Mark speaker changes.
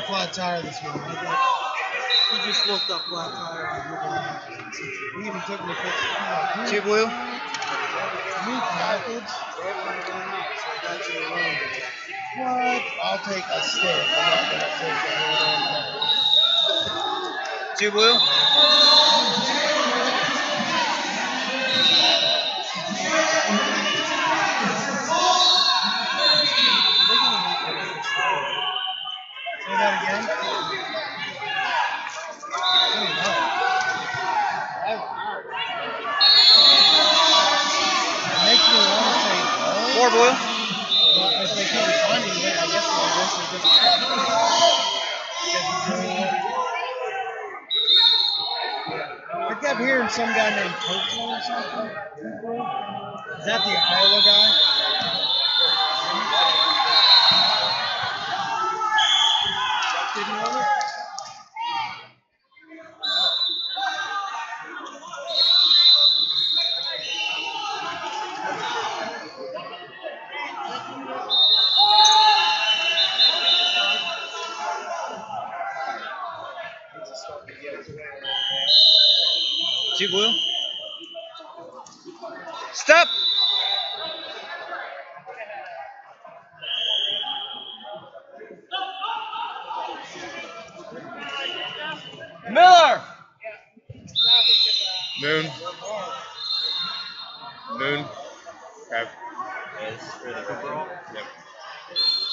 Speaker 1: flat tire this morning.
Speaker 2: You just looked up flat tire.
Speaker 1: We even took the picture.
Speaker 2: Two blue?
Speaker 1: New package. What? I'll take a stick. I'm not going to take the whole damn
Speaker 2: Two blue?
Speaker 1: Say that again? It makes me want to say no.
Speaker 2: Four blue?
Speaker 1: But if they keep finding it, I guess they just I kept hearing some guy named Coachman or something. Is that the Iowa guy? Didn't know it?
Speaker 2: Two blue? Step! Miller!
Speaker 3: Moon. Moon. Okay.
Speaker 2: Yep.